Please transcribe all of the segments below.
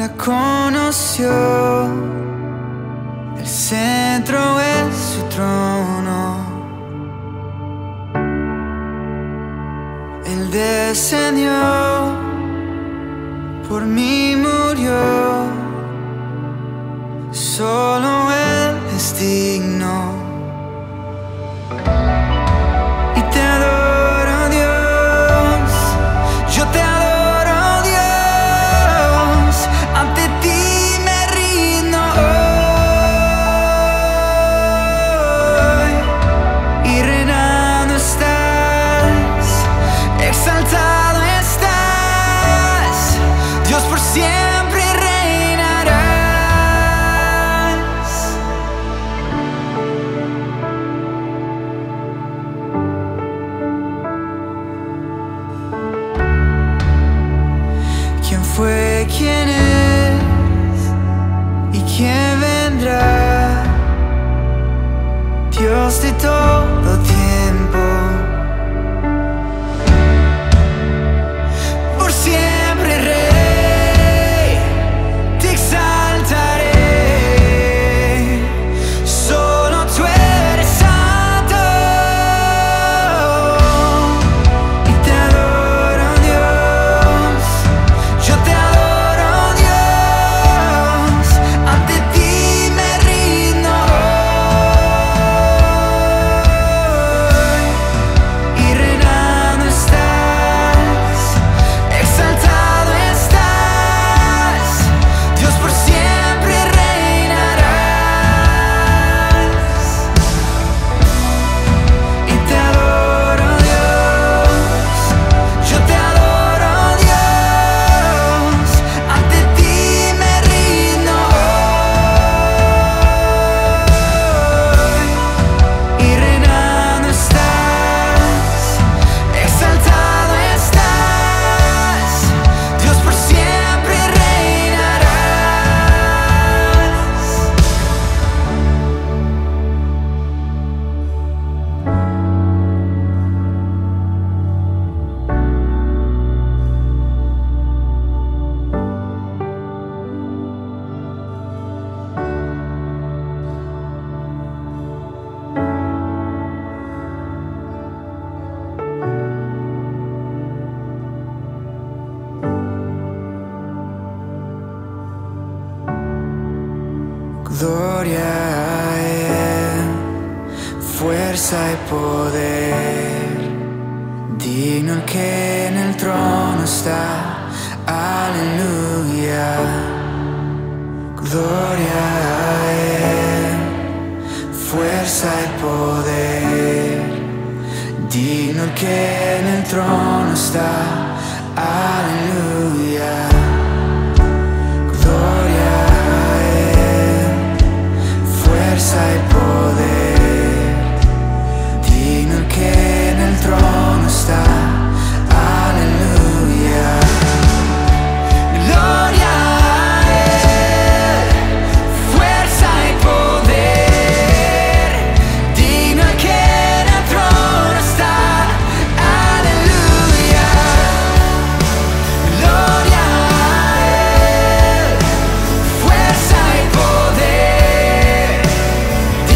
la conoció, el centro es su trono. Él descendió, por mí murió, solo Él es digno. Y te adoro, Dios, yo te adoro, Dios, ante ti me rindo hoy. Y reinando estás, exaltado estás, Dios por siempre reinarás. ¿Quién fue, quién es y quién vendrá? Dios de todo tiempo, por siempre Rey, te exaltaré. Solo tú eres santo. Y te adoro, Dios, yo te adoro, Dios, ante ti me rindo hoy. Y reinando estás, exaltado estás, Dios por siempre reinarás. Y te adoro, Dios, yo te adoro, Dios, ante ti me rindo hoy. Y reinando estás, exaltado estás, Dios por siempre reinarás. Gloria a Él, fuerza y poder, digno el que en el trono está, aleluya. Gloria a Él, fuerza y poder, digno el que en el trono está, aleluya. Gloria a Él, fuerza y poder, digno el que en el trono está, aleluya. Gloria a Él, fuerza y poder, digno el que en el trono está, aleluya. Gloria a Él, fuerza y poder,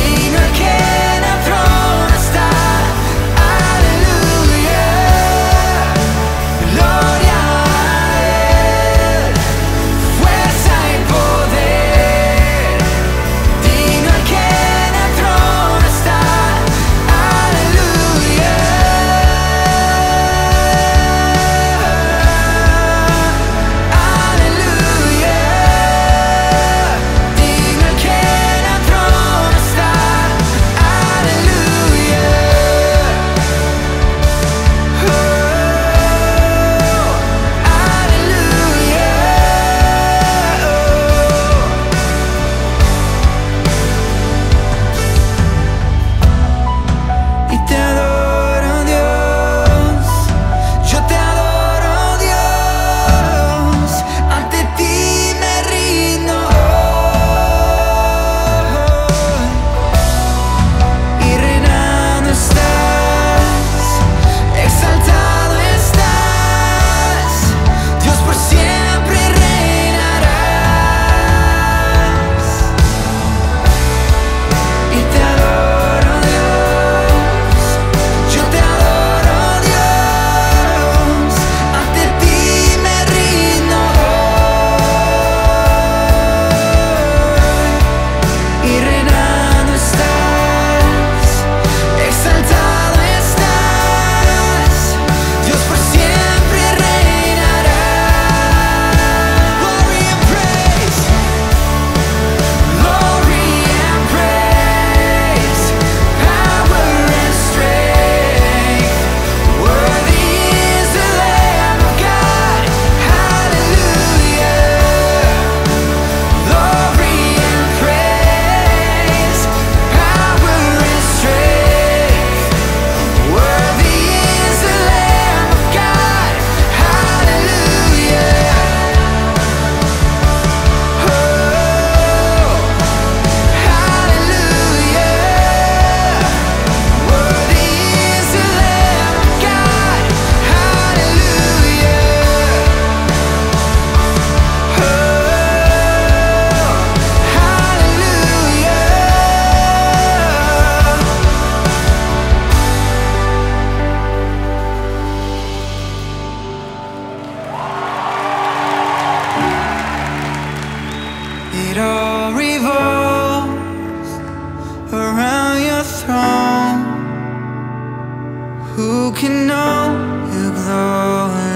It all revolves around your throne. Who can know your glory?